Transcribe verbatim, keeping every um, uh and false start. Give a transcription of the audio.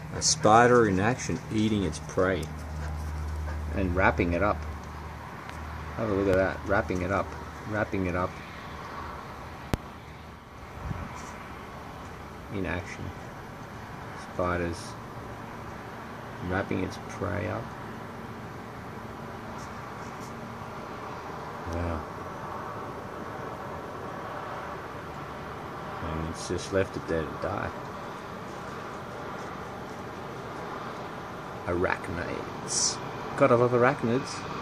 A spider in action eating its prey and wrapping it up. Have a look at that, wrapping it up, wrapping it up in action. Spiders wrapping its prey up. Wow. And it's just left it there to die. Arachnids. Gotta love arachnids.